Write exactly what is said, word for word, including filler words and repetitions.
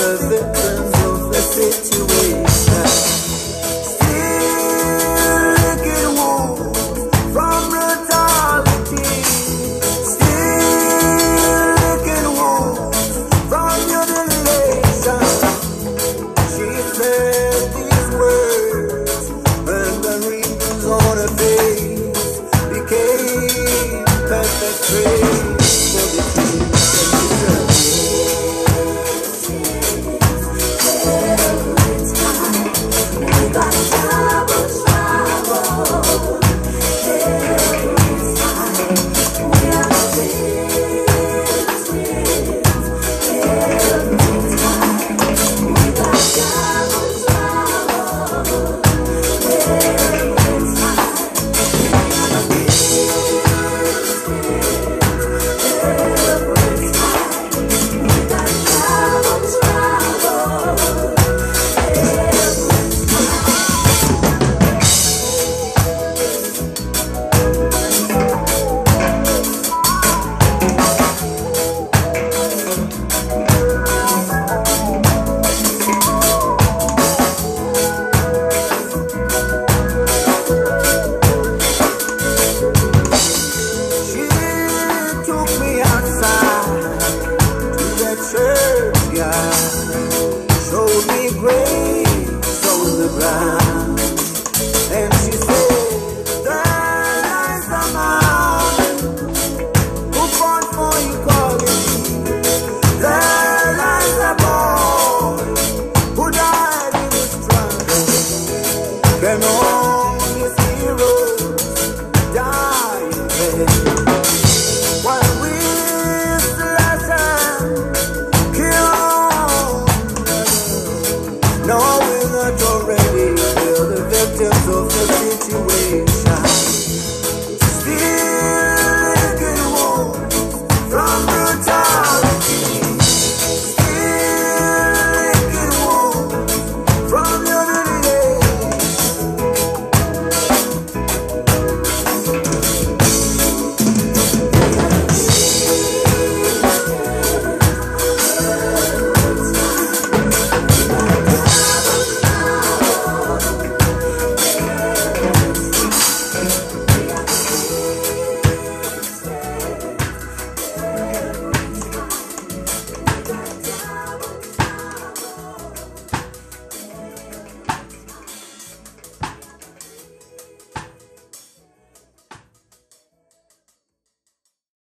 the victims of the situation. Still licking wounds from brutality. Still licking wounds from your mutilation. She said these words when the wrinkles on her face became perfect praise for the peace that she served. Church, yeah, showed me grace on the ground.